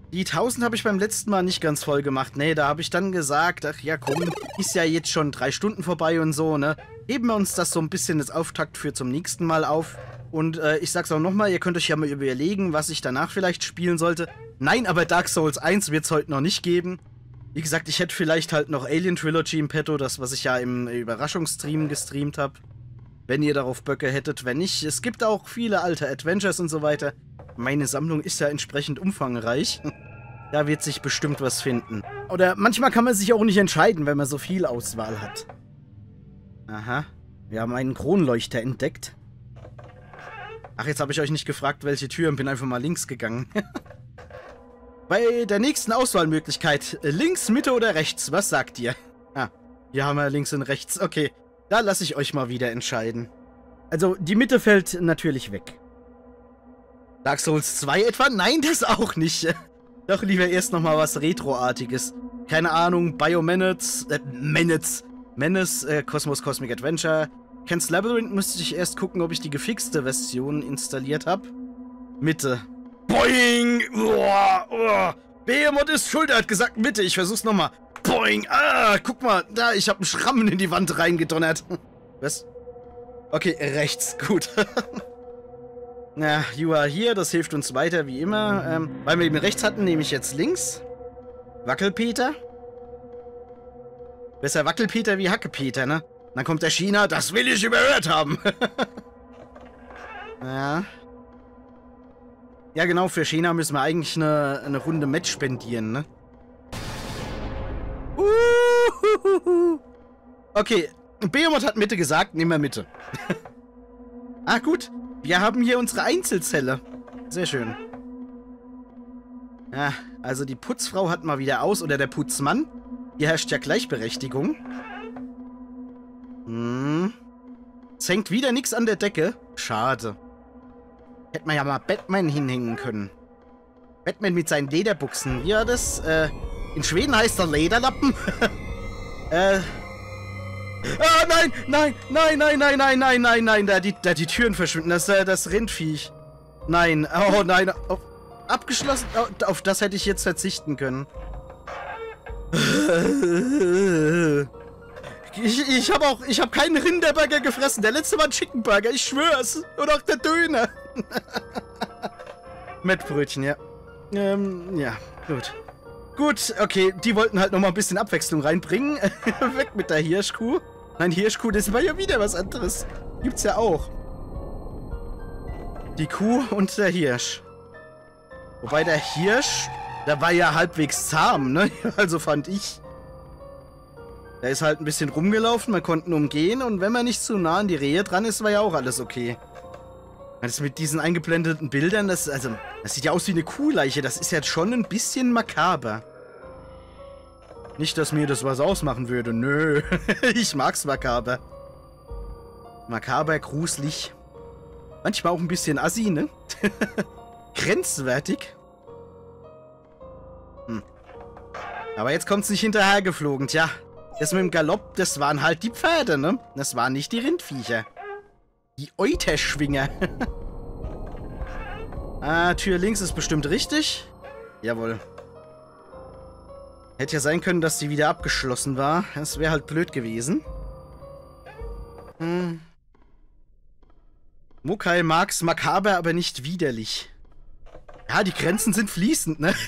Die 1000 habe ich beim letzten Mal nicht ganz voll gemacht. Nee, da habe ich dann gesagt, ach ja komm, ist ja jetzt schon 3 Stunden vorbei und so, ne? Heben wir uns das so ein bisschen als Auftakt für zum nächsten Mal auf. Und ich sag's auch nochmal, ihr könnt euch ja mal überlegen, was ich danach vielleicht spielen sollte. Nein, aber Dark Souls 1 wird's heute noch nicht geben. Wie gesagt, ich hätte vielleicht halt noch Alien Trilogy im Petto, das, was ich ja im Überraschungsstream gestreamt habe. Wenn ihr darauf Böcke hättet, wenn nicht. Es gibt auch viele alte Adventures und so weiter. Meine Sammlung ist ja entsprechend umfangreich. Da wird sich bestimmt was finden. Oder manchmal kann man sich auch nicht entscheiden, wenn man so viel Auswahl hat. Aha, wir haben einen Kronleuchter entdeckt. Ach, jetzt habe ich euch nicht gefragt, welche Tür und bin einfach mal links gegangen. Bei der nächsten Auswahlmöglichkeit, links, Mitte oder rechts, was sagt ihr? Ah, hier haben wir links und rechts, okay. Da lasse ich euch mal wieder entscheiden. Also, die Mitte fällt natürlich weg. Dark Souls 2 etwa? Nein, das auch nicht. Doch lieber erst nochmal was Retroartiges. Keine Ahnung, Biomenace, Cosmos Cosmic Adventure. Ken's Labyrinth müsste ich erst gucken, ob ich die gefixte Version installiert habe. Mitte. Boing! Behemoth ist schuld, er hat gesagt Mitte. Ich versuch's nochmal. Boing! Ah, guck mal, da, ich habe einen Schrammen in die Wand reingedonnert. Was? Okay, rechts, gut. Na, you are here, das hilft uns weiter wie immer. Weil wir eben rechts hatten, nehme ich jetzt links. Wackelpeter. Besser Wackelpeter wie Hackepeter, ne? Dann kommt der China, das will ich überhört haben. Ja. Ja, genau, für China müssen wir eigentlich eine Runde Match spendieren, ne? Okay, Behemoth hat Mitte gesagt, nehmen wir Mitte. Ah, gut. Wir haben hier unsere Einzelzelle. Sehr schön. Ja, also die Putzfrau hat mal wieder aus, oder der Putzmann. Hier herrscht ja Gleichberechtigung. Es hängt wieder nichts an der Decke. Schade. Hätte man ja mal Batman hinhängen können. Batman mit seinen Lederbuchsen. Wie war das? In Schweden heißt er Lederlappen. Ah, nein, da die Türen verschwinden. Das Rindviech. Nein, oh nein. Abgeschlossen. Auf das hätte ich jetzt verzichten können. Ich habe keinen Rinderburger gefressen. Der letzte war ein Chickenburger, ich schwör's. Und auch der Döner. Mettbrötchen, ja. Ja, gut. Gut, okay, die wollten halt nochmal ein bisschen Abwechslung reinbringen. Weg mit der Hirschkuh. Nein, Hirschkuh, das war ja wieder was anderes. Gibt's ja auch. Die Kuh und der Hirsch. Wobei der Hirsch, der war ja halbwegs zahm, ne? Also fand ich. Der ist halt ein bisschen rumgelaufen, man konnte ihn umgehen und wenn man nicht zu nah an die Rehe dran ist, war ja auch alles okay. Das mit diesen eingeblendeten Bildern, das sieht ja aus wie eine Kuhleiche, das ist jetzt schon ein bisschen makaber. Nicht, dass mir das was ausmachen würde, nö. Ich mag's makaber. Makaber, gruselig. Manchmal auch ein bisschen assi, ne? Grenzwertig. Aber jetzt kommt's nicht hinterhergeflogen, tja. Das mit dem Galopp, das waren halt die Pferde, ne? Das waren nicht die Rindviecher. Die Euterschwinger. Ah, Tür links ist bestimmt richtig. Jawohl. Hätte ja sein können, dass die wieder abgeschlossen war. Das wäre halt blöd gewesen. Mukai mag's makaber, aber nicht widerlich. Ja, die Grenzen sind fließend, ne?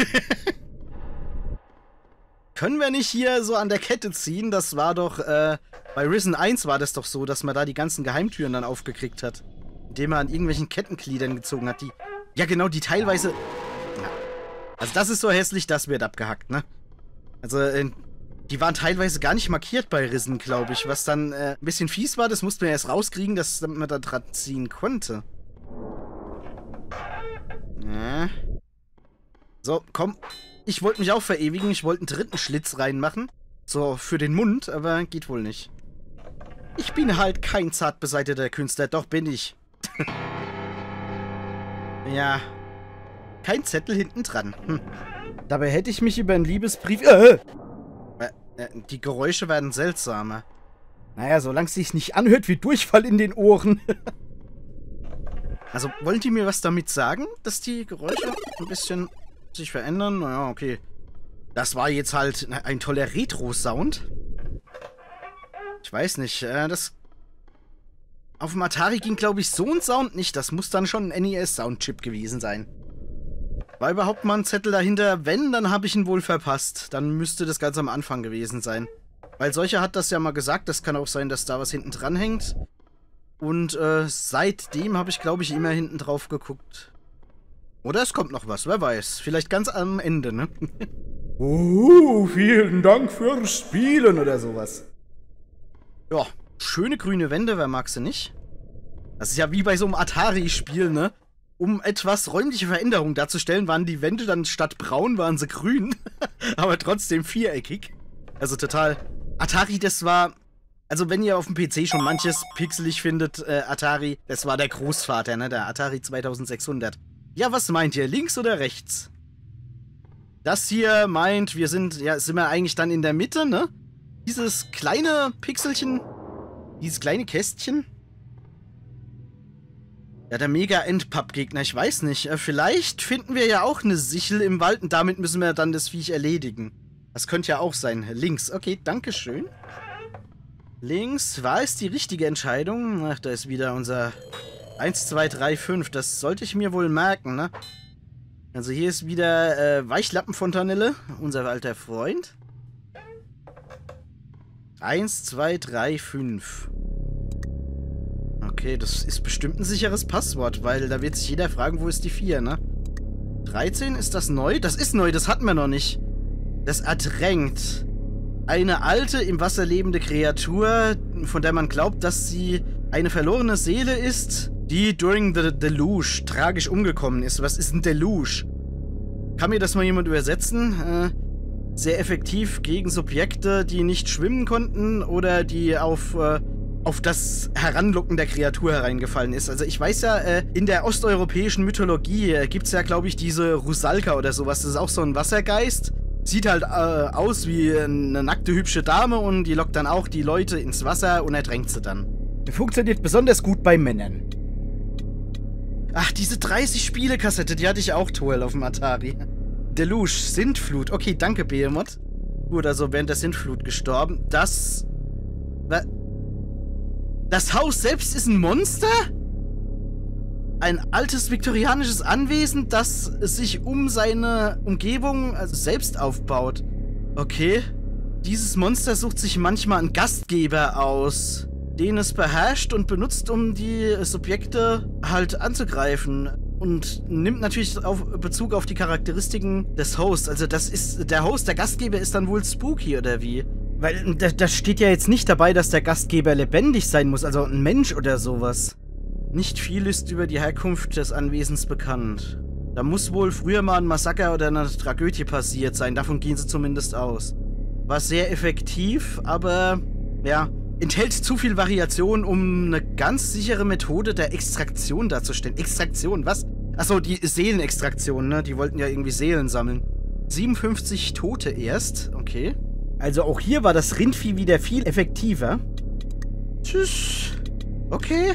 Können wir nicht hier so an der Kette ziehen? Das war doch, bei Risen 1 war das doch so, dass man da die ganzen Geheimtüren dann aufgekriegt hat. Indem man an irgendwelchen Kettengliedern gezogen hat, die... Ja, genau, die teilweise... Ja. Also das ist so hässlich, das wird abgehackt, ne? Also, die waren teilweise gar nicht markiert bei Risen, glaube ich. Was dann ein bisschen fies war, das mussten wir erst rauskriegen, dass man da dran ziehen konnte. Ja. So, komm. Ich wollte mich auch verewigen. Ich wollte einen dritten Schlitz reinmachen. So, für den Mund, aber geht wohl nicht. Ich bin halt kein zart beseiteter Künstler, doch bin ich. Ja. Kein Zettel hinten dran. Dabei hätte ich mich über einen Liebesbrief... die Geräusche werden seltsamer. Naja, solange es sich nicht anhört wie Durchfall in den Ohren. Also, wollen die mir was damit sagen, dass die Geräusche ein bisschen sich verändern. Naja, okay. Das war jetzt halt ein toller Retro-Sound. Ich weiß nicht, das... Auf dem Atari ging, glaube ich, so ein Sound nicht. Das muss dann schon ein NES-Soundchip gewesen sein. War überhaupt mal ein Zettel dahinter? Wenn, dann habe ich ihn wohl verpasst. Dann müsste das ganz am Anfang gewesen sein. Weil solcher hat das ja mal gesagt. Das kann auch sein, dass da was hinten dran hängt. Und seitdem habe ich, glaube ich, immer hinten drauf geguckt. Oder es kommt noch was, wer weiß. Vielleicht ganz am Ende, ne? Oh, vielen Dank fürs Spielen oder sowas. Ja, schöne grüne Wände, wer mag sie nicht? Das ist ja wie bei so einem Atari-Spiel, ne? Um etwas räumliche Veränderungen darzustellen, waren die Wände dann statt braun, waren sie grün. Aber trotzdem viereckig. Also total. Atari, das war... Also wenn ihr auf dem PC schon manches pixelig findet, Atari, das war der Großvater, ne? Der Atari 2600. Ja, was meint ihr? Links oder rechts? Das hier meint, wir sind... Ja, sind wir eigentlich dann in der Mitte, ne? Dieses kleine Pixelchen... Dieses kleine Kästchen... Ja, der Mega-Endpapp-Gegner, ich weiß nicht. Vielleicht finden wir ja auch eine Sichel im Wald und damit müssen wir dann das Viech erledigen. Das könnte ja auch sein. Links, okay, dankeschön. Links, war es die richtige Entscheidung? Ach, da ist wieder unser 1, 2, 3, 5. Das sollte ich mir wohl merken, ne? Also hier ist wieder Weichlappenfontanelle, unser alter Freund. 1, 2, 3, 5. Okay, das ist bestimmt ein sicheres Passwort, weil da wird sich jeder fragen, wo ist die 4, ne? 13, ist das neu? Das ist neu, das hatten wir noch nicht. Das ertränkt. Eine alte, im Wasser lebende Kreatur, von der man glaubt, dass sie eine verlorene Seele ist, die during the Deluge tragisch umgekommen ist. Was ist ein Deluge? Kann mir das mal jemand übersetzen? Sehr effektiv gegen Subjekte, die nicht schwimmen konnten oder die auf das Heranlocken der Kreatur hereingefallen ist. Also ich weiß ja, in der osteuropäischen Mythologie gibt es ja, glaube ich, diese Rusalka oder sowas. Das ist auch so ein Wassergeist. Sieht halt aus wie eine nackte, hübsche Dame und die lockt dann auch die Leute ins Wasser und ertränkt sie dann. Funktioniert besonders gut bei Männern. Ach, diese 30-Spiele-Kassette, die hatte ich auch toll auf dem Atari. Deluge, Sintflut. Okay, danke, Behemoth. Gut, also während der Sintflut gestorben. Das Haus selbst ist ein Monster? Ein altes viktorianisches Anwesen, das sich um seine Umgebung selbst aufbaut. Okay. Dieses Monster sucht sich manchmal einen Gastgeber aus, den es beherrscht und benutzt, um die Subjekte halt anzugreifen. Und nimmt natürlich Bezug auf die Charakteristiken des Hosts. Also das ist, der Host, der Gastgeber ist dann wohl spooky, oder wie? Weil da steht ja jetzt nicht dabei, dass der Gastgeber lebendig sein muss, also ein Mensch oder sowas. Nicht viel ist über die Herkunft des Anwesens bekannt. Da muss wohl früher mal ein Massaker oder eine Tragödie passiert sein, davon gehen sie zumindest aus. War sehr effektiv, aber, ja, enthält zu viel Variation, um eine ganz sichere Methode der Extraktion darzustellen. Extraktion, was? Achso, die Seelenextraktion, ne? Die wollten ja irgendwie Seelen sammeln. 57 Tote erst, okay. Also auch hier war das Rindvieh wieder viel effektiver. Tschüss. Okay.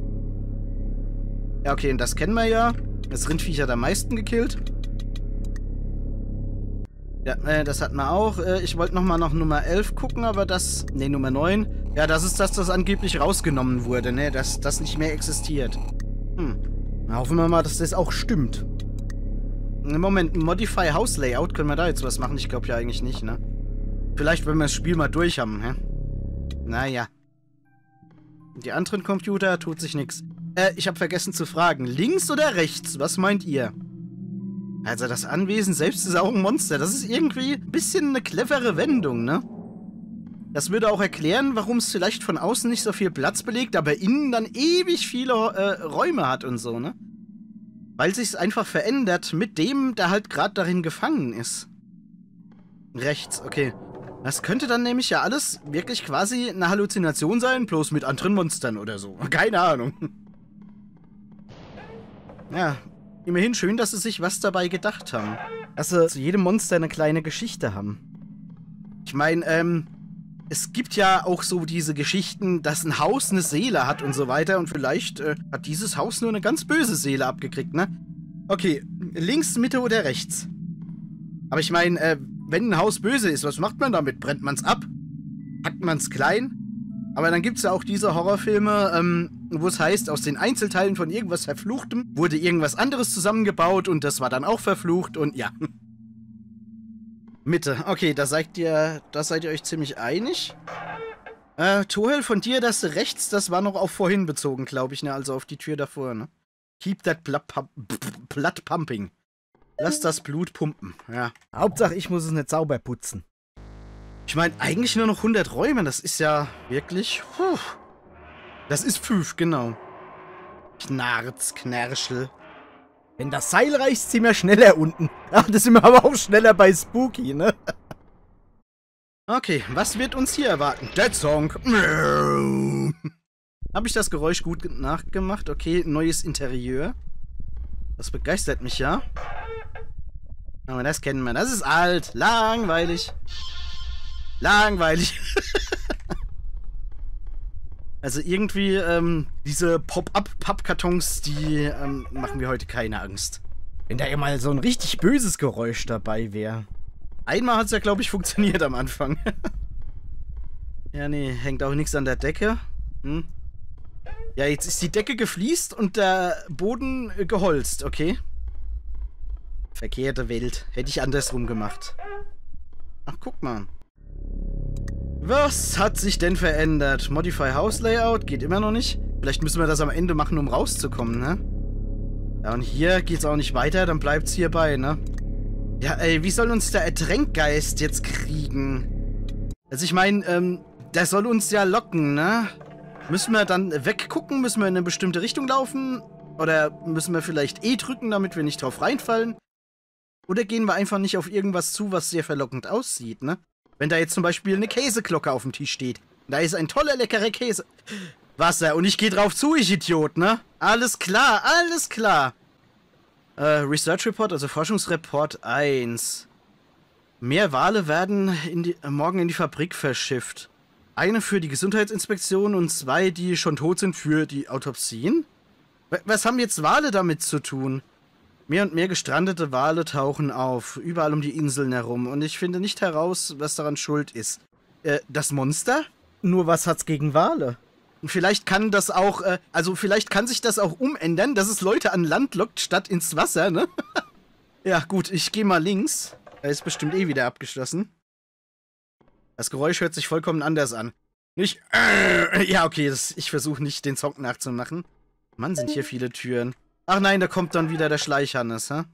Ja, okay, und das kennen wir ja. Das Rindviech hat am meisten gekillt. Ja, das hatten wir auch. Ich wollte nochmal nach Nummer 11 gucken, aber das... Ne, Nummer 9. Ja, das ist das angeblich rausgenommen wurde, ne? Dass das nicht mehr existiert. Na, hoffen wir mal, dass das auch stimmt. Moment, Modify House Layout. Können wir da jetzt was machen? Ich glaube ja eigentlich nicht, ne? Vielleicht, wenn wir das Spiel mal durch haben, hä? Naja. Die anderen Computer tut sich nichts. Ich habe vergessen zu fragen. Links oder rechts? Was meint ihr? Also das Anwesen selbst ist auch ein Monster. Das ist irgendwie ein bisschen eine clevere Wendung, ne? Das würde auch erklären, warum es vielleicht von außen nicht so viel Platz belegt, aber innen dann ewig viele Räume hat und so, ne? Weil sich's einfach verändert mit dem, der halt gerade darin gefangen ist. Rechts, okay. Das könnte dann nämlich ja alles wirklich quasi eine Halluzination sein, bloß mit anderen Monstern oder so. Keine Ahnung. Ja, immerhin schön, dass sie sich was dabei gedacht haben. Dass sie zu jedem Monster eine kleine Geschichte haben. Ich meine, es gibt ja auch so diese Geschichten, dass ein Haus eine Seele hat und so weiter. Und vielleicht hat dieses Haus nur eine ganz böse Seele abgekriegt, ne? Okay, links, Mitte oder rechts? Aber ich meine, wenn ein Haus böse ist, was macht man damit? Brennt man es ab? Packt man es klein? Aber dann gibt es ja auch diese Horrorfilme, wo es heißt, aus den Einzelteilen von irgendwas Verfluchtem wurde irgendwas anderes zusammengebaut und das war dann auch verflucht und ja. Mitte. Okay, da seid ihr euch ziemlich einig. Tuhel, von dir das rechts, das war noch auf vorhin bezogen, glaube ich, ne? Also auf die Tür davor, ne? Keep that blood pumping. Lass das Blut pumpen, ja. Hauptsache, ich muss es nicht sauber putzen. Ich meine, eigentlich nur noch 100 Räume, das ist ja wirklich... Das ist 5, genau. Knarschel. Wenn das Seil reicht, sind wir schneller unten. Ach, das sind wir aber auch schneller bei Spooky, ne? Okay, was wird uns hier erwarten? Dead Song. Habe ich das Geräusch gut nachgemacht? Okay, neues Interieur. Das begeistert mich ja. Aber das kennen wir. Das ist alt. Langweilig. Langweilig. Also irgendwie, diese Pop-Up-Pappkartons, die machen mir heute keine Angst. Wenn da ja mal so ein richtig böses Geräusch dabei wäre. Einmal hat es ja, glaube ich, funktioniert am Anfang. Ja, nee, hängt auch nichts an der Decke. Hm. Ja, jetzt ist die Decke gefliest und der Boden geholzt, okay. Verkehrte Welt. Hätte ich andersrum gemacht. Ach, guck mal. Was hat sich denn verändert? Modify House Layout geht immer noch nicht. Vielleicht müssen wir das am Ende machen, um rauszukommen, ne? Ja, und hier geht's auch nicht weiter, dann bleibt's hierbei, ne? Ja, ey, wie soll uns der Ertränkgeist jetzt kriegen? Also ich meine, der soll uns ja locken, ne? Müssen wir dann weggucken? Müssen wir in eine bestimmte Richtung laufen? Oder müssen wir vielleicht E drücken, damit wir nicht drauf reinfallen? Oder gehen wir einfach nicht auf irgendwas zu, was sehr verlockend aussieht, ne? Wenn da jetzt zum Beispiel eine Käseglocke auf dem Tisch steht. Da ist ein toller, leckerer Käse. Wasser. Und ich gehe drauf zu, ich Idiot, ne? Alles klar, alles klar. Research Report, also Forschungsreport 1. Mehr Wale werden morgen in die Fabrik verschifft. Eine für die Gesundheitsinspektion und 2, die schon tot sind, für die Autopsien? Was haben jetzt Wale damit zu tun? Mehr und mehr gestrandete Wale tauchen auf, überall um die Inseln herum. Und ich finde nicht heraus, was daran schuld ist. Das Monster? Nur was hat's gegen Wale? Vielleicht kann das auch, vielleicht kann sich das auch umändern, dass es Leute an Land lockt, statt ins Wasser, ne? Ja, gut, ich gehe mal links. Er ist bestimmt eh wieder abgeschlossen. Das Geräusch hört sich vollkommen anders an. Nicht, ja, okay, ich versuche nicht, den Song nachzumachen. Mann, sind hier viele Türen. Ach nein, da kommt dann wieder der Schleichhannes, hä?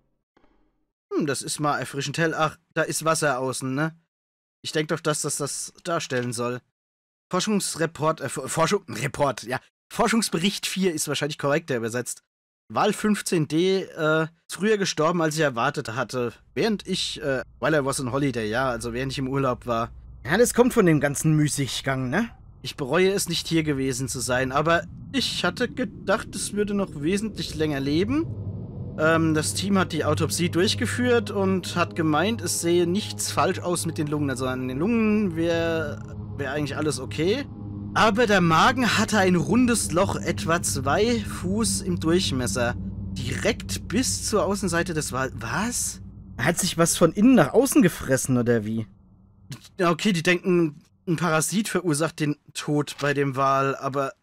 Das ist mal erfrischend hell. Ach, da ist Wasser außen, ne? Ich denke doch, dass das darstellen soll. Forschungsreport, ja. Forschungsbericht 4 ist wahrscheinlich korrekter übersetzt. Wal 15D ist früher gestorben, als ich erwartet hatte. While I was on holiday, ja, also während ich im Urlaub war. Ja, das kommt von dem ganzen Müßiggang, ne? Ich bereue es nicht, hier gewesen zu sein, aber ich hatte gedacht, es würde noch wesentlich länger leben. Das Team hat die Autopsie durchgeführt und hat gemeint, es sehe nichts falsch aus mit den Lungen. Also an den Lungen wäre eigentlich alles okay. Aber der Magen hatte ein rundes Loch, etwa 2 Fuß im Durchmesser. Direkt bis zur Außenseite des Wals. Was? Er hat sich was von innen nach außen gefressen, oder wie? Okay, die denken, ein Parasit verursacht den Tod bei dem Wal, aber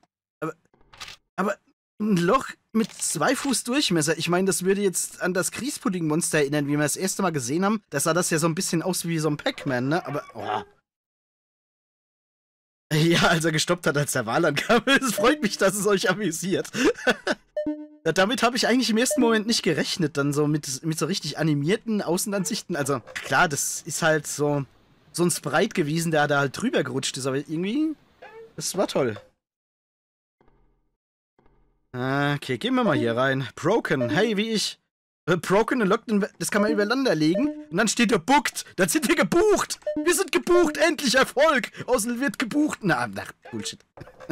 ein Loch mit 2 Fuß Durchmesser. Ich meine, das würde jetzt an das Grießpudding-Monster erinnern, wie wir das erste Mal gesehen haben. Da sah das ja so ein bisschen aus wie so ein Pac-Man, ne? Aber, oh. Ja, als er gestoppt hat, als der Wal ankam. Es freut mich, dass es euch amüsiert. Damit habe ich eigentlich im ersten Moment nicht gerechnet, dann so mit so richtig animierten Außenansichten. Also, klar, das ist halt so ein Sprite gewesen, der da halt drüber gerutscht ist, aber irgendwie, das war toll. Okay, gehen wir mal hier rein. Broken, hey, wie ich. Broken und Locked, das kann man übereinander legen. Und dann steht da Booked. Dann sind wir gebucht. Wir sind gebucht, endlich Erfolg. Außen wird gebucht. Ach, Bullshit.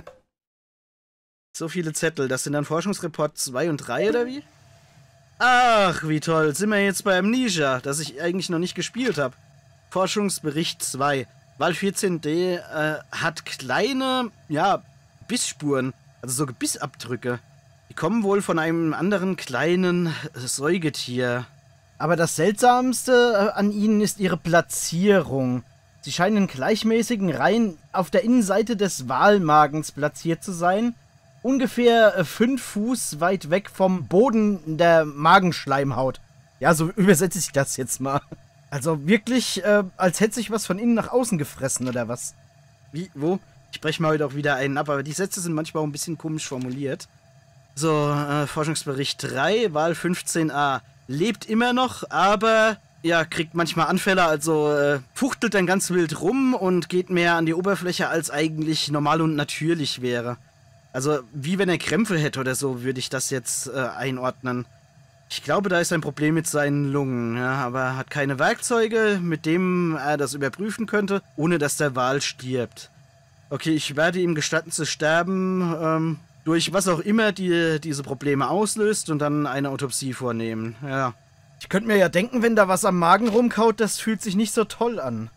So viele Zettel. Das sind dann Forschungsreport 2 und 3 oder wie? Ach, wie toll. Sind wir jetzt bei Amnesia, das ich eigentlich noch nicht gespielt habe. Forschungsbericht 2. Wal 14D hat kleine, ja, Bissspuren. Also so Gebissabdrücke. Die kommen wohl von einem anderen kleinen Säugetier. Aber das Seltsamste an ihnen ist ihre Platzierung. Sie scheinen in gleichmäßigen Reihen auf der Innenseite des Walmagens platziert zu sein. Ungefähr 5 Fuß weit weg vom Boden der Magenschleimhaut. Ja, so übersetze ich das jetzt mal. Also wirklich, als hätte sich was von innen nach außen gefressen, oder was? Wie? Wo? Ich breche mal heute auch wieder einen ab, aber die Sätze sind manchmal auch ein bisschen komisch formuliert. So, Forschungsbericht 3, Wal 15a. Lebt immer noch, aber ja, kriegt manchmal Anfälle, also fuchtelt dann ganz wild rum und geht mehr an die Oberfläche, als eigentlich normal und natürlich wäre. Also, wie wenn er Krämpfe hätte oder so, würde ich das jetzt einordnen. Ich glaube, da ist ein Problem mit seinen Lungen, ja, aber er hat keine Werkzeuge, mit denen er das überprüfen könnte, ohne dass der Wal stirbt. Okay, ich werde ihm gestatten zu sterben, durch was auch immer diese Probleme auslöst und dann eine Autopsie vornehmen, ja. Ich könnte mir ja denken, wenn da was am Magen rumkaut, das fühlt sich nicht so toll an.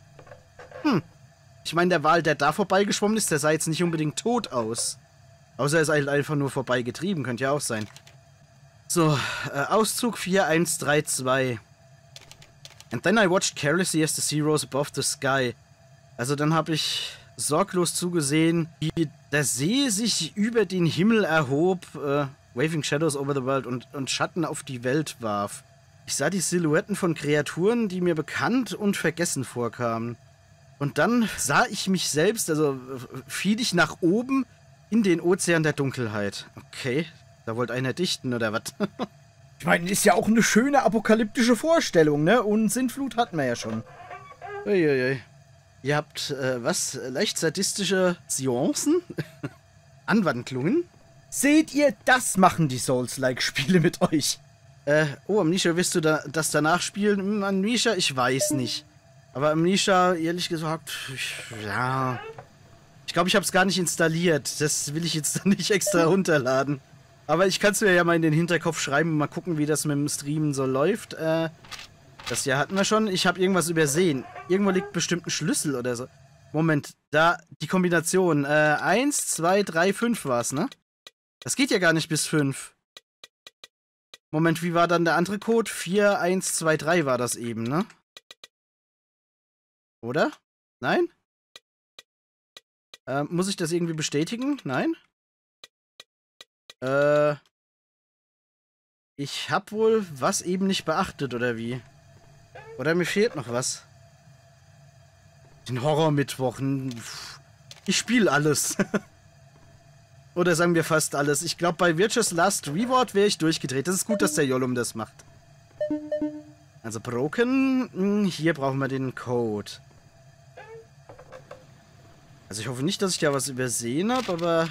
Ich meine, der Wal, der da vorbeigeschwommen ist, der sah jetzt nicht unbedingt tot aus. Außer er ist halt einfach nur vorbeigetrieben, könnte ja auch sein. So, Auszug 4132. And then I watched carelessly as the sea rose above the sky. Also dann habe ich sorglos zugesehen, wie der See sich über den Himmel erhob, waving shadows over the world und Schatten auf die Welt warf. Ich sah die Silhouetten von Kreaturen, die mir bekannt und vergessen vorkamen. Und dann sah ich mich selbst, also fiel ich nach oben in den Ozean der Dunkelheit. Okay, da wollte einer dichten, oder was? Ich meine, ist ja auch eine schöne apokalyptische Vorstellung, ne? Und Sintflut hatten wir ja schon. Uiuiui. Ihr habt, was? Leicht sadistische Seancen? Anwandlungen? Seht ihr, das machen die Souls-like-Spiele mit euch. Amnesia, wirst du das danach spielen? Amnesia, ich weiß nicht. Aber Amnesia, ehrlich gesagt, ja. Ich glaube, ich habe es gar nicht installiert. Das will ich jetzt nicht extra runterladen. Aber ich kann es mir ja mal in den Hinterkopf schreiben und mal gucken, wie das mit dem Streamen so läuft. Das Jahr hatten wir schon. Ich habe irgendwas übersehen. Irgendwo liegt bestimmt ein Schlüssel oder so. Moment, da die Kombination. 1, 2, 3, 5 war es, ne? Das geht ja gar nicht bis 5. Moment, wie war dann der andere Code? 4, 1, 2, 3 war das eben, ne? Oder? Nein? Muss ich das irgendwie bestätigen? Nein? Ich hab wohl was eben nicht beachtet, oder wie? Oder mir fehlt noch was? Den Horrormittwochen. Ich spiele alles. Oder sagen wir fast alles. Ich glaube, bei Virtuous Last Reward wäre ich durchgedreht. Das ist gut, dass der Jollum das macht. Also Broken. Hier brauchen wir den Code. Also ich hoffe nicht, dass ich da was übersehen habe, aber...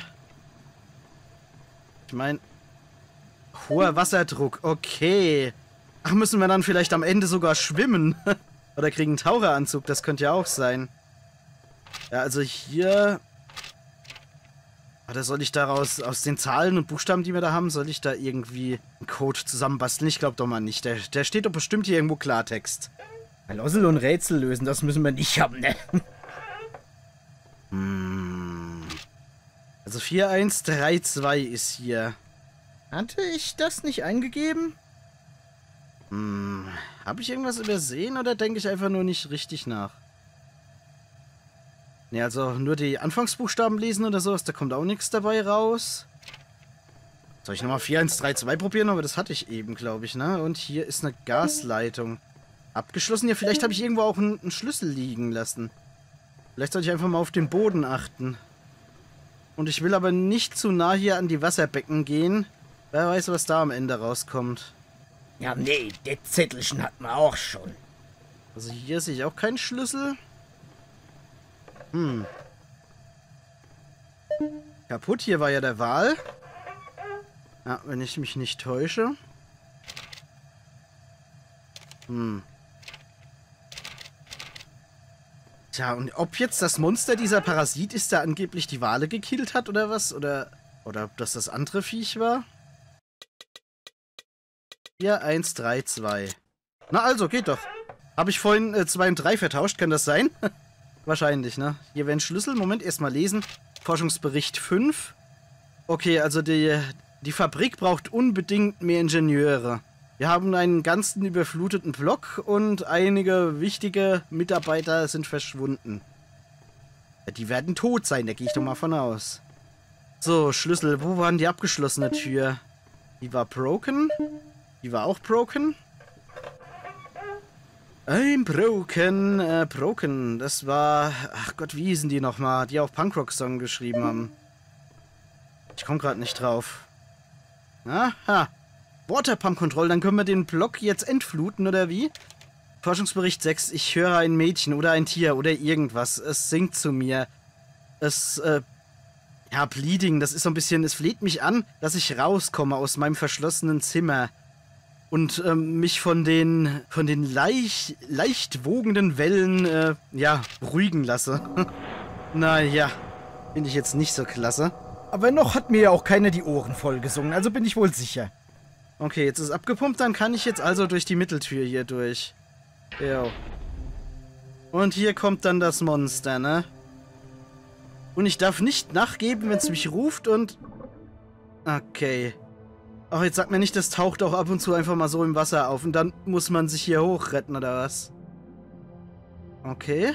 Ich meine... Hoher Wasserdruck. Okay. Ach, müssen wir dann vielleicht am Ende sogar schwimmen? Oder kriegen einen Taucheranzug. Das könnte ja auch sein. Ja, also hier... Oder soll ich daraus, aus den Zahlen und Buchstaben, die wir da haben, soll ich da irgendwie einen Code zusammenbasteln? Ich glaube doch mal nicht. Der steht doch bestimmt hier irgendwo Klartext. Lossel und Rätsel lösen, das müssen wir nicht haben, ne? Also 4132 ist hier. Hatte ich das nicht eingegeben? Habe ich irgendwas übersehen oder denke ich einfach nur nicht richtig nach? Ne, also nur die Anfangsbuchstaben lesen oder sowas, da kommt auch nichts dabei raus. Soll ich nochmal 4132 probieren? Aber das hatte ich eben, glaube ich, ne? Und hier ist eine Gasleitung. Abgeschlossen? Ja, vielleicht habe ich irgendwo auch einen Schlüssel liegen lassen. Vielleicht sollte ich einfach mal auf den Boden achten. Und ich will aber nicht zu nah hier an die Wasserbecken gehen. Wer weiß, was da am Ende rauskommt. Ja, nee, das Zettelchen hatten wir auch schon. Also hier sehe ich auch keinen Schlüssel. Kaputt, hier war ja der Wal. Ja, wenn ich mich nicht täusche. Tja, und ob jetzt das Monster dieser Parasit ist, der angeblich die Wale gekillt hat oder was? Oder ob das andere Viech war? 4132. Na also, geht doch. Habe ich vorhin 2 und 3 vertauscht, kann das sein? Wahrscheinlich, ne? Hier wäre ein Schlüssel. Moment, erstmal lesen. Forschungsbericht 5. Okay, also die Fabrik braucht unbedingt mehr Ingenieure. Wir haben einen ganzen überfluteten Block und einige wichtige Mitarbeiter sind verschwunden. Ja, die werden tot sein, da gehe ich doch mal von aus. So, Schlüssel. Wo war denn die abgeschlossene Tür? Die war broken. Die war auch broken. I'm broken. Broken. Das war... Ach Gott, wie hießen die nochmal? Die auch Punkrock-Song geschrieben haben. Ich komme gerade nicht drauf. Aha. Waterpump Control. Dann können wir den Block jetzt entfluten, oder wie? Forschungsbericht 6. Ich höre ein Mädchen oder ein Tier oder irgendwas. Es singt zu mir. Es, ja, Bleeding. Das ist so ein bisschen... Es fleht mich an, dass ich rauskomme aus meinem verschlossenen Zimmer. Und mich von den leicht wogenden Wellen, ja, beruhigen lasse. Naja, finde ich jetzt nicht so klasse. Aber noch hat mir ja auch keiner die Ohren voll gesungen, also bin ich wohl sicher. Okay, jetzt ist abgepumpt, dann kann ich jetzt also durch die Mitteltür hier durch. Jo. Und hier kommt dann das Monster, ne? Und ich darf nicht nachgeben, wenn es mich ruft und... Okay. Ach, jetzt sag mir nicht, das taucht auch ab und zu einfach mal so im Wasser auf und dann muss man sich hier hochretten, oder was? Okay.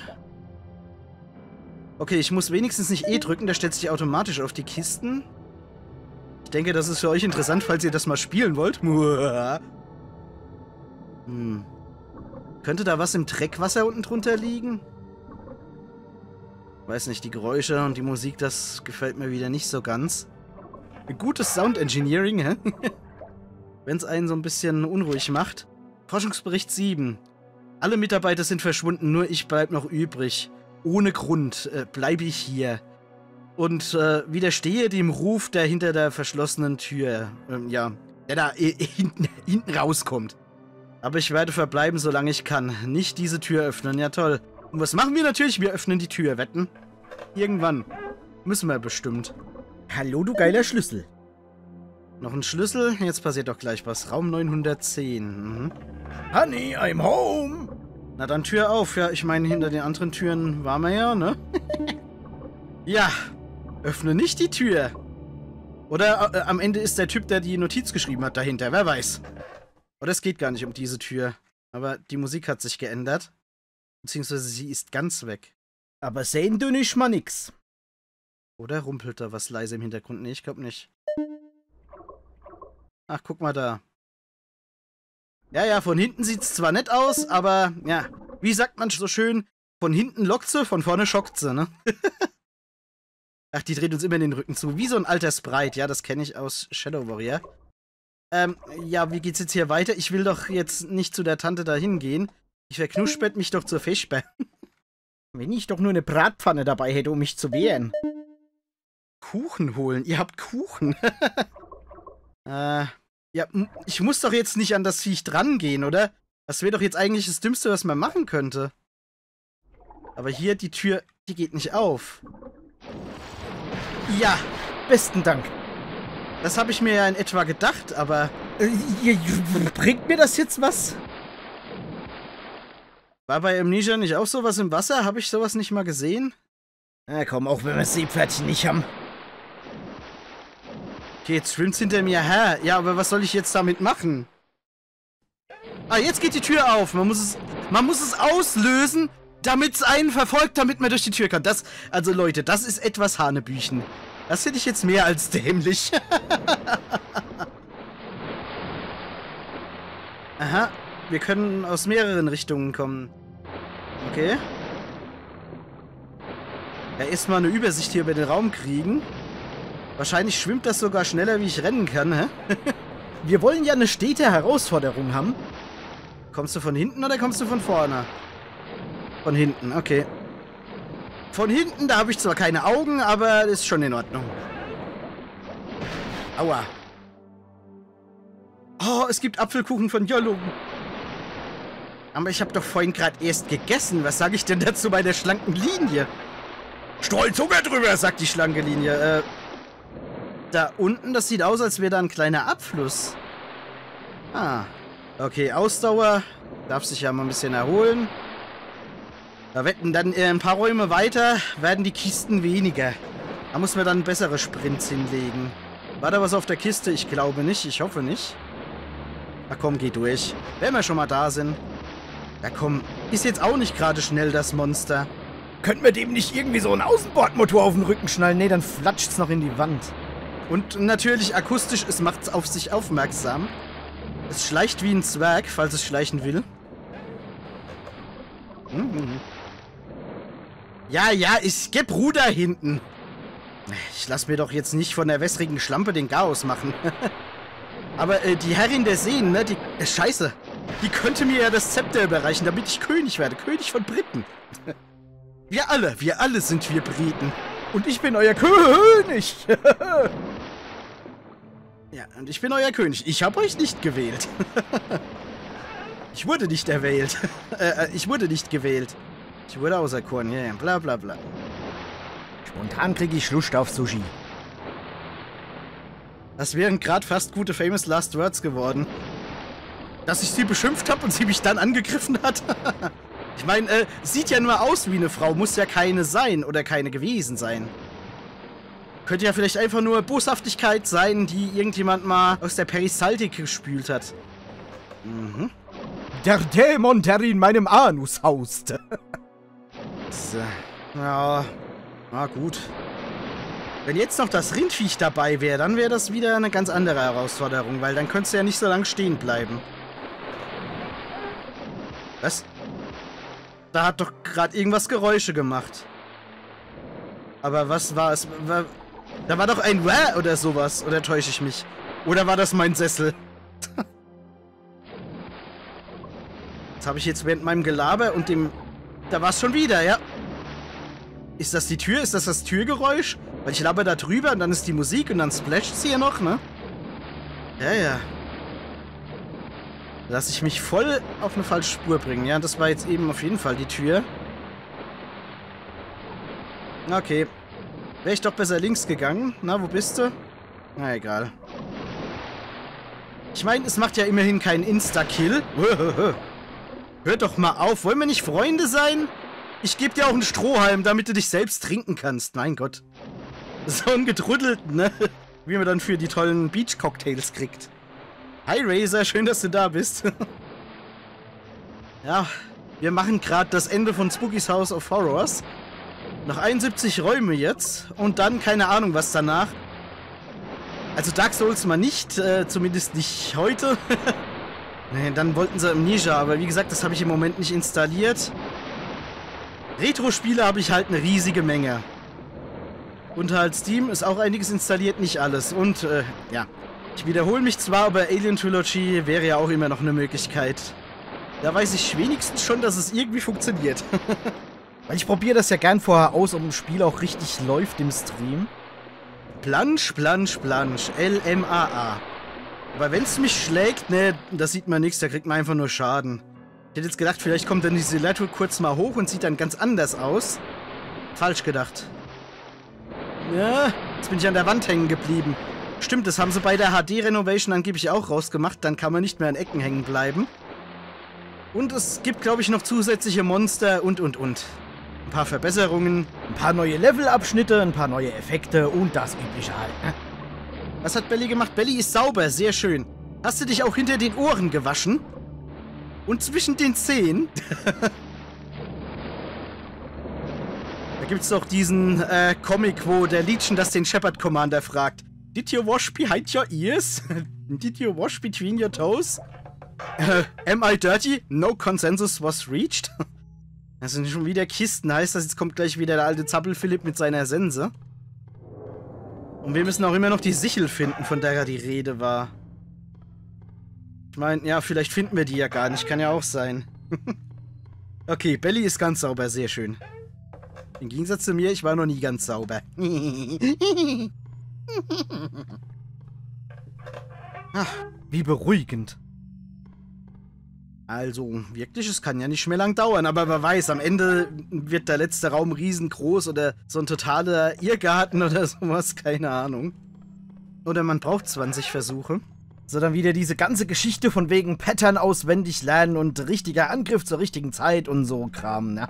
Okay, ich muss wenigstens nicht E drücken, der stellt sich automatisch auf die Kisten. Ich denke, das ist für euch interessant, falls ihr das mal spielen wollt. Könnte da was im Dreckwasser unten drunter liegen? Weiß nicht, die Geräusche und die Musik, das gefällt mir wieder nicht so ganz. Gutes Sound Engineering, hä? Wenn es einen so ein bisschen unruhig macht. Forschungsbericht 7. Alle Mitarbeiter sind verschwunden, nur ich bleib noch übrig. Ohne Grund bleibe ich hier. Und widerstehe dem Ruf, der hinter der verschlossenen Tür, ja, der da hinten rauskommt. Aber ich werde verbleiben, solange ich kann. Nicht diese Tür öffnen, ja toll. Und was machen wir natürlich? Wir öffnen die Tür, wetten? Irgendwann. Müssen wir bestimmt. Hallo, du geiler Schlüssel. Noch ein Schlüssel? Jetzt passiert doch gleich was. Raum 910. Honey, I'm home. Na dann Tür auf. Ja, ich meine, hinter den anderen Türen waren wir ja, ne? Ja, öffne nicht die Tür. Oder am Ende ist der Typ, der die Notiz geschrieben hat, dahinter. Wer weiß. Oder es geht gar nicht um diese Tür. Aber die Musik hat sich geändert. Beziehungsweise sie ist ganz weg. Aber sehen du nicht mal nix. Oder rumpelt da was leise im Hintergrund? Nee, ich glaube nicht. Ach, guck mal da. Ja, von hinten sieht's zwar nett aus, aber, ja, wie sagt man so schön, von hinten lockt sie, von vorne schockt sie, ne? Ach, die dreht uns immer den Rücken zu. Wie so ein alter Sprite, ja, das kenne ich aus Shadow Warrior. Ja, wie geht's jetzt hier weiter? Ich will doch jetzt nicht zu der Tante da hingehen. Ich verknuspert mich doch zur Fischbär. Wenn ich doch nur eine Bratpfanne dabei hätte, um mich zu wehren. Kuchen holen. Ihr habt Kuchen. Ja, ich muss doch jetzt nicht an das Viech drangehen, oder? Das wäre doch jetzt eigentlich das Dümmste, was man machen könnte. Aber hier, die Tür, die geht nicht auf. Ja, besten Dank. Das habe ich mir ja in etwa gedacht, aber... Bringt mir das jetzt was? War bei Amnesia nicht auch sowas im Wasser? Habe ich sowas nicht mal gesehen? Na komm, auch wenn wir das Seepferdchen nicht haben. Okay, jetzt schwimmt's hinter mir her. Ja, aber was soll ich jetzt damit machen? Ah, jetzt geht die Tür auf. Man muss es auslösen, damit es einen verfolgt, damit man durch die Tür kann. Also Leute, das ist etwas Hanebüchen. Das finde ich jetzt mehr als dämlich. Aha, wir können aus mehreren Richtungen kommen. Okay. Ja, erstmal eine Übersicht hier über den Raum kriegen. Wahrscheinlich schwimmt das sogar schneller, wie ich rennen kann, hä? Wir wollen ja eine stete Herausforderung haben. Kommst du von hinten oder kommst du von vorne? Von hinten, okay. Von hinten, da habe ich zwar keine Augen, aber ist schon in Ordnung. Aua. Oh, es gibt Apfelkuchen von Jollo. Aber ich habe doch vorhin gerade erst gegessen. Was sage ich denn dazu bei der schlanken Linie? Streut Zucker drüber, sagt die schlanke Linie. Da unten, das sieht aus, als wäre da ein kleiner Abfluss. Ah. Okay, Ausdauer. Darf sich ja mal ein bisschen erholen. Da wetten dann ein paar Räume weiter, werden die Kisten weniger. Da muss man dann bessere Sprints hinlegen. War da was auf der Kiste? Ich glaube nicht. Ich hoffe nicht. Na komm, geh durch. Wenn wir schon mal da sind. Ja komm, ist jetzt auch nicht gerade schnell, das Monster. Könnten wir dem nicht irgendwie so einen Außenbordmotor auf den Rücken schnallen? Nee, dann flatscht's noch in die Wand. Und natürlich akustisch, es macht's auf sich aufmerksam. Es schleicht wie ein Zwerg, falls es schleichen will. Ja, ich geb Ruder hinten. Ich lass mir doch jetzt nicht von der wässrigen Schlampe den Chaos machen. Aber die Herrin der Seen, ne, die... Scheiße. Die könnte mir ja das Zepter überreichen, damit ich König werde. König von Briten. Wir alle sind wir Briten. Und ich bin euer König. Ja, und ich bin euer König. Ich habe euch nicht gewählt. Ich wurde nicht erwählt. Ich wurde nicht gewählt. Ich wurde auserkoren. Ja, bla bla bla. Spontan kriege ich Lust auf Sushi. Das wären gerade fast gute Famous Last Words geworden. Dass ich sie beschimpft habe und sie mich dann angegriffen hat. Ich meine, sieht ja nur aus wie eine Frau, muss ja keine sein oder keine gewesen sein. Könnte ja vielleicht einfach nur Boshaftigkeit sein, die irgendjemand mal aus der Peristaltik gespült hat. Mhm. Der Dämon, der in meinem Anus haust. So. Ja, na gut. Wenn jetzt noch das Rindviech dabei wäre, dann wäre das wieder eine ganz andere Herausforderung, weil dann könntest du ja nicht so lange stehen bleiben. Was? Da hat doch gerade irgendwas Geräusche gemacht. Aber was war es? Da war doch ein Wah oder sowas. Oder täusche ich mich? Oder war das mein Sessel? Das habe ich jetzt während meinem Gelaber und dem... Da war es schon wieder, ja. Ist das die Tür? Ist das das Türgeräusch? Weil ich laber da drüber und dann ist die Musik und dann splasht's hier noch, ne? Ja. Lass ich mich voll auf eine falsche Spur bringen. Ja, das war jetzt eben auf jeden Fall die Tür. Okay. Wäre ich doch besser links gegangen. Na, wo bist du? Na, egal. Ich meine, es macht ja immerhin keinen Insta-Kill. Hör doch mal auf. Wollen wir nicht Freunde sein? Ich gebe dir auch einen Strohhalm, damit du dich selbst trinken kannst. Mein Gott. So ein Gedrüttelten, ne? Wie man dann für die tollen Beach-Cocktails kriegt. Hi Razor, schön, dass du da bist. Ja, wir machen gerade das Ende von Spooky's House of Horrors. Noch 71 Räume jetzt. Und dann keine Ahnung, was danach. Also Dark Souls mal nicht, zumindest nicht heute. Nee, dann wollten sie Amnesia, aber wie gesagt, das habe ich im Moment nicht installiert. Retro-Spiele habe ich halt eine riesige Menge. Und halt Steam ist auch einiges installiert, nicht alles. Und, ja. Ich wiederhole mich zwar, aber Alien Trilogy wäre ja auch immer noch eine Möglichkeit. Da weiß ich wenigstens schon, dass es irgendwie funktioniert. Weil ich probiere das ja gern vorher aus, ob ein Spiel auch richtig läuft im Stream. Plansch, LMAA. Aber wenn es mich schlägt, ne, das sieht man nichts, da kriegt man einfach nur Schaden. Ich hätte jetzt gedacht, vielleicht kommt dann die Silhouette kurz mal hoch und sieht dann ganz anders aus. Falsch gedacht. Ja, jetzt bin ich an der Wand hängen geblieben. Stimmt, das haben sie bei der HD-Renovation angeblich auch rausgemacht. Dann kann man nicht mehr an Ecken hängen bleiben. Und es gibt, glaube ich, noch zusätzliche Monster und. Ein paar Verbesserungen. Ein paar neue Levelabschnitte, ein paar neue Effekte und das übliche halt. Was hat Belly gemacht? Belly ist sauber, sehr schön. Hast du dich auch hinter den Ohren gewaschen? Und zwischen den Zehen? Da gibt's doch diesen Comic, wo der Legion das den Shepard Commander fragt. Did you wash behind your ears? Did you wash between your toes? Am I dirty? No consensus was reached. Das sind schon wieder Kisten. Heißt das, jetzt kommt gleich wieder der alte Zappel-Philipp mit seiner Sense. Und wir müssen auch immer noch die Sichel finden, von der ja die Rede war. Ich meine, ja, vielleicht finden wir die ja gar nicht. Kann ja auch sein. Okay, Belly ist ganz sauber. Sehr schön. Im Gegensatz zu mir, ich war noch nie ganz sauber. Ach, wie beruhigend. Also, wirklich, es kann ja nicht mehr lang dauern, aber wer weiß, am Ende wird der letzte Raum riesengroß oder so ein totaler Irrgarten oder sowas, keine Ahnung. Oder man braucht 20 Versuche. So, dann wieder diese ganze Geschichte von wegen Pattern auswendig lernen und richtiger Angriff zur richtigen Zeit und so Kram, ne?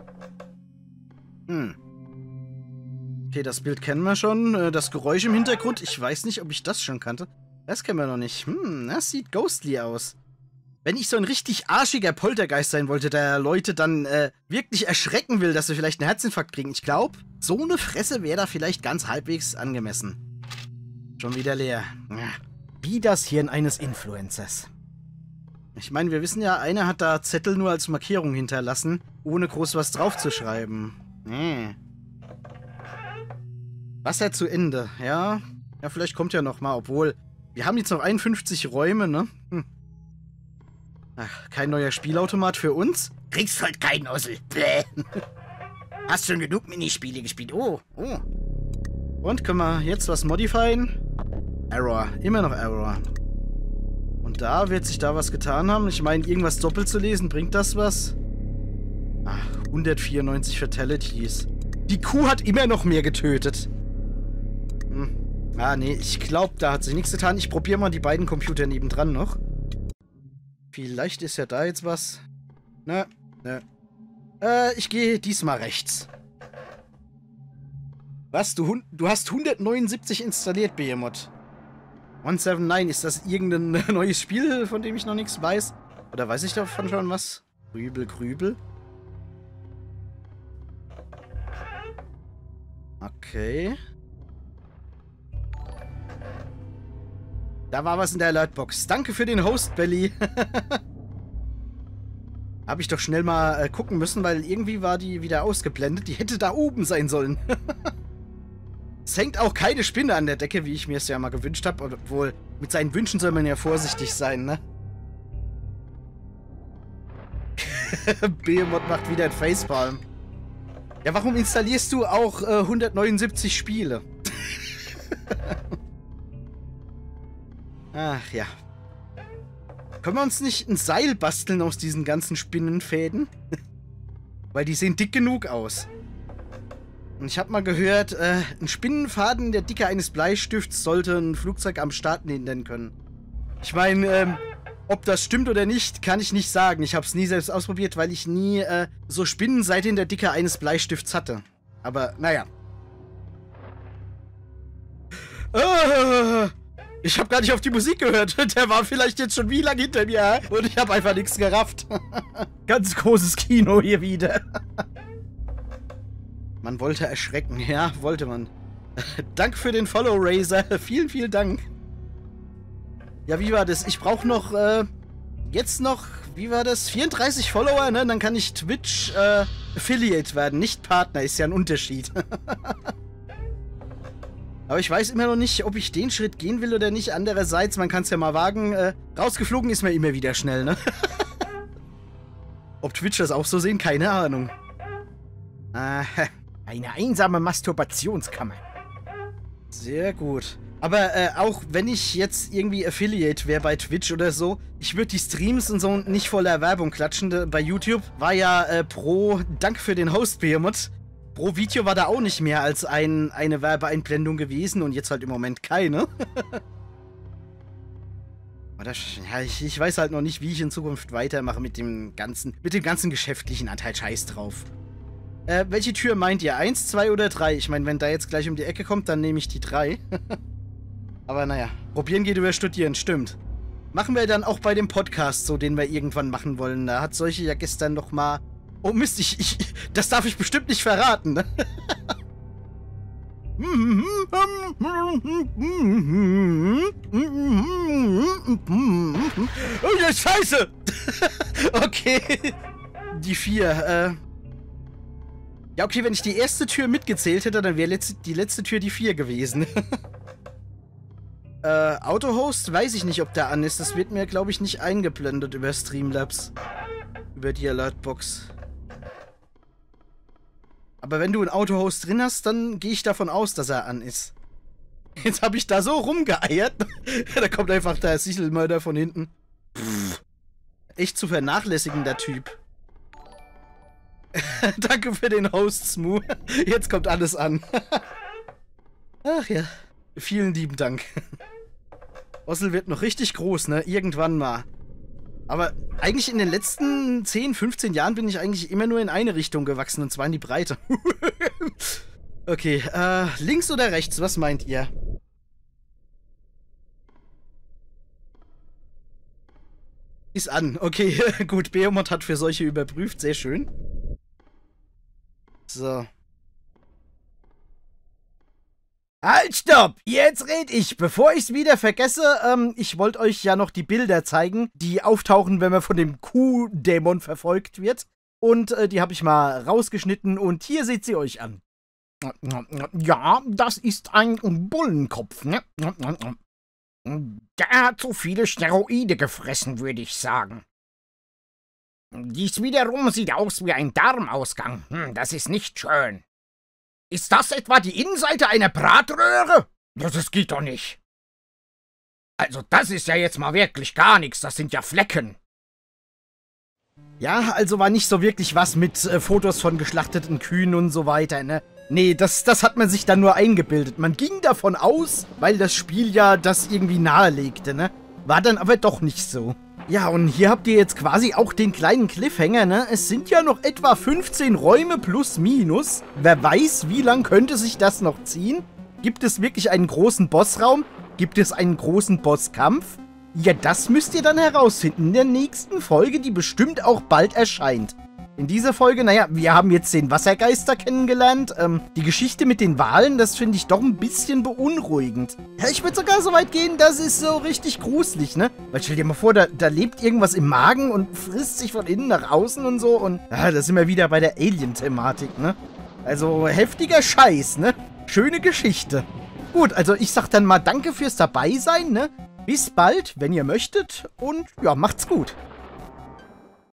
Okay, das Bild kennen wir schon. Das Geräusch im Hintergrund, ich weiß nicht, ob ich das schon kannte. Das kennen wir noch nicht. Das sieht ghostly aus. wenn ich so ein richtig arschiger Poltergeist sein wollte, der Leute dann wirklich erschrecken will, dass sie vielleicht einen Herzinfarkt kriegen, ich glaube, so eine Fresse wäre da vielleicht ganz halbwegs angemessen. Schon wieder leer. Ja. Wie das Hirn eines Influencers. Ich meine, wir wissen ja, einer hat da Zettel nur als Markierung hinterlassen, ohne groß was draufzuschreiben. Nee. Wasser zu Ende, ja. Ja, vielleicht kommt ja noch mal, obwohl, wir haben jetzt noch 51 Räume, ne? Hm. Ach, kein neuer Spielautomat für uns? Kriegst halt keinen Ossel. Bäh. Hast schon genug Minispiele gespielt. Oh. Und können wir jetzt was modifieren? Error. Immer noch Error. Und da wird sich da was getan haben. Ich meine, irgendwas doppelt zu lesen, bringt das was? Ach, 194 Fatalities. Die Kuh hat immer noch mehr getötet. Ah, nee, ich glaube, da hat sich nichts getan. Ich probiere mal die beiden Computer nebendran noch. Vielleicht ist ja da jetzt was. Ne. Ich gehe diesmal rechts. Was? Du hast 179 installiert, Behemoth. 179, ist das irgendein neues Spiel, von dem ich noch nichts weiß? Oder weiß ich davon schon was? Grübel. Okay. Da war was in der Alertbox. Danke für den Host, Belly. Habe ich doch schnell mal gucken müssen, weil irgendwie war die wieder ausgeblendet. Die hätte da oben sein sollen. Es hängt auch keine Spinne an der Decke, wie ich mir es ja mal gewünscht habe. Obwohl, mit seinen Wünschen soll man ja vorsichtig sein, ne? Behemoth macht wieder ein Facepalm. Ja, warum installierst du auch 179 Spiele? Ach ja. Können wir uns nicht ein Seil basteln aus diesen ganzen Spinnenfäden? Weil die sehen dick genug aus. Und ich habe mal gehört, ein Spinnenfaden der Dicke eines Bleistifts sollte ein Flugzeug am Starten hindern können. Ich meine, ob das stimmt oder nicht, kann ich nicht sagen. Ich habe es nie selbst ausprobiert, weil ich nie so Spinnenseite in der Dicke eines Bleistifts hatte. Aber, naja. Ich habe gar nicht auf die Musik gehört. Der war vielleicht jetzt schon wie lange hinter mir und ich habe einfach nichts gerafft. Ganz großes Kino hier wieder. Man wollte erschrecken. Ja, wollte man. Danke für den Follow, Razer. Vielen, vielen Dank. Ja, wie war das? Ich brauche noch, jetzt noch, wie war das? 34 Follower, ne? Dann kann ich Twitch, Affiliate werden. Nicht Partner, ist ja ein Unterschied. Aber ich weiß immer noch nicht, ob ich den Schritt gehen will oder nicht. Andererseits, man kann es ja mal wagen. Rausgeflogen ist man immer wieder schnell, ne? Ob Twitch das auch so sehen? Keine Ahnung. Eine einsame Masturbationskammer. Sehr gut. Aber auch wenn ich jetzt irgendwie Affiliate wäre bei Twitch oder so, ich würde die Streams und so nicht voller Werbung klatschen. Bei YouTube war ja danke für den Host, Behemoth. Pro Video war da auch nicht mehr als eine Werbeeinblendung gewesen und jetzt halt im Moment keine. Ja, ich weiß halt noch nicht, wie ich in Zukunft weitermache mit dem ganzen geschäftlichen Anteil. Scheiß drauf. Welche Tür meint ihr? 1, 2 oder 3? Ich meine, wenn da jetzt gleich um die Ecke kommt, dann nehme ich die 3. Aber naja, probieren geht über studieren, stimmt. Machen wir dann auch bei dem Podcast so, den wir irgendwann machen wollen. Da hat solche ja gestern noch mal... Oh Mist, das darf ich bestimmt nicht verraten, ne? Oh ja, Scheiße! Okay. Die 4, Ja, okay, wenn ich die erste Tür mitgezählt hätte, dann wäre die letzte Tür die 4 gewesen. Autohost, weiß ich nicht, ob der an ist. Das wird mir, glaube ich, nicht eingeblendet über Streamlabs. Über die Alertbox. Aber wenn du einen Autohost drin hast, dann gehe ich davon aus, dass er an ist. Jetzt habe ich da so rumgeeiert. Da kommt einfach der Sichelmörder von hinten. Pff. Echt zu vernachlässigen, der Typ. Danke für den Host, Smoo. Jetzt kommt alles an. Ach ja. Vielen lieben Dank. Ossel wird noch richtig groß, ne? Irgendwann mal. Aber eigentlich in den letzten 10, 15 Jahren bin ich eigentlich immer nur in eine Richtung gewachsen, und zwar in die Breite. Okay, links oder rechts, was meint ihr? Ist an. Okay, gut. Behemoth hat für solche überprüft. Sehr schön. So. Halt, stopp! Jetzt red ich, bevor ich's wieder vergesse. Ich wollte euch ja noch die Bilder zeigen, die auftauchen, wenn man von dem Kuhdämon verfolgt wird. Und die habe ich mal rausgeschnitten und hier seht sie euch an. Ja, das ist ein Bullenkopf, ne? Der hat zu viele Steroide gefressen, würde ich sagen. Dies wiederum sieht aus wie ein Darmausgang. Das ist nicht schön. Ist das etwa die Innenseite einer Bratröhre? Das geht doch nicht. Also das ist ja jetzt mal wirklich gar nichts, das sind ja Flecken. Ja, also war nicht so wirklich was mit Fotos von geschlachteten Kühen und so weiter, ne? Nee, das hat man sich dann nur eingebildet. Man ging davon aus, weil das Spiel ja das irgendwie nahelegte, ne? War dann aber doch nicht so. Ja, und hier habt ihr jetzt quasi auch den kleinen Cliffhanger, ne? Es sind ja noch etwa 15 Räume plus minus. Wer weiß, wie lang könnte sich das noch ziehen? Gibt es wirklich einen großen Bossraum? Gibt es einen großen Bosskampf? Ja, das müsst ihr dann herausfinden in der nächsten Folge, die bestimmt auch bald erscheint. In dieser Folge, naja, wir haben jetzt den Wassergeister kennengelernt. Die Geschichte mit den Walen, das finde ich doch ein bisschen beunruhigend. Ja, ich würde sogar so weit gehen, das ist so richtig gruselig, ne? Weil stell dir mal vor, da lebt irgendwas im Magen und frisst sich von innen nach außen und so. Und ja, da sind wir wieder bei der Alien-Thematik, ne? Also heftiger Scheiß, ne? Schöne Geschichte. Gut, also ich sag dann mal danke fürs Dabeisein, ne? Bis bald, wenn ihr möchtet. Und ja, macht's gut.